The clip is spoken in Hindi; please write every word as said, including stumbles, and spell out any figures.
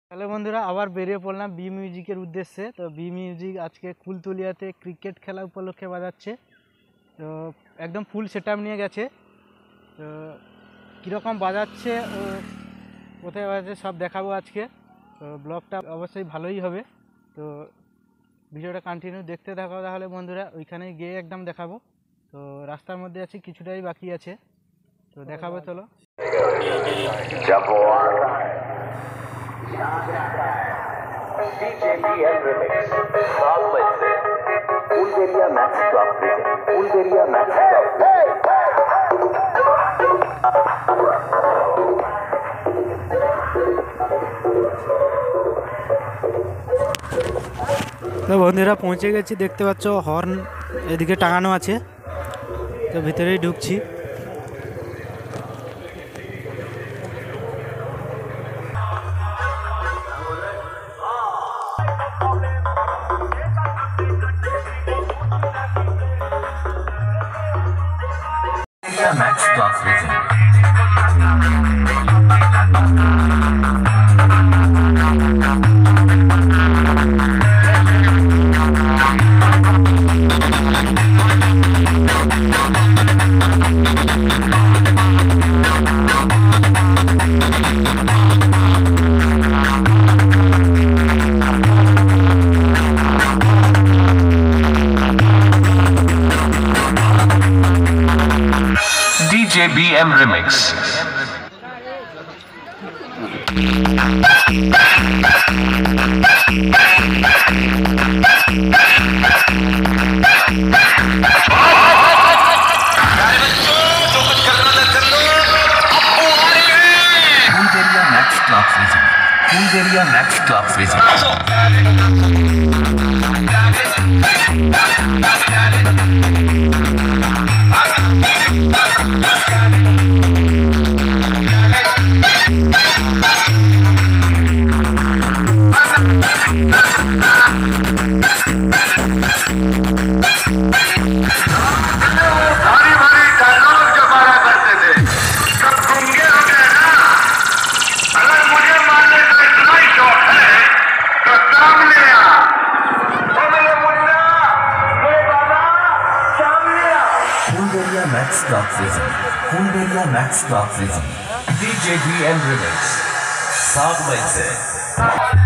हेलो बंधुरा आबार बेरिये पड़लाम बी मिउजिकेर उद्देश्ये। तो बी मिउजिक आज के कुलतलियाते क्रिकेट खेला उपलक्षे बाजाচ্ছে। तो एकदम फुल सेटआप निये गेছে। तो कीरकम बाजाচ্ছে ओ कोथाय बाजाচ্ছে सब देखाबो आज के। तो ब्लगटा अवश्यई भालोई होबे। तो भिडियोटा कन्टिन्यू देखते थाको ताहले बंधुरा ओइखाने गिये एकदम देखाबो। तो रास्तार मধ্যে आछि किछुटाई बाकी आछे। तो देखाबो चलो। जब वो आता है डीजे बी एम रिमिक्स सात बजे Ulderia Max club visit Ulderia Max club तो बंधुरा पहुँचे गेছি देखते পাচ্ছ হর্ন এদিকে টাঙানো আছে। তো ভিতরেই ঢুকছি। Max class visit DJ B M remix Ulderia Max club visit Ulderia Max club visit Max club visit Ulderia Max club visit DJ B M remix सात बजे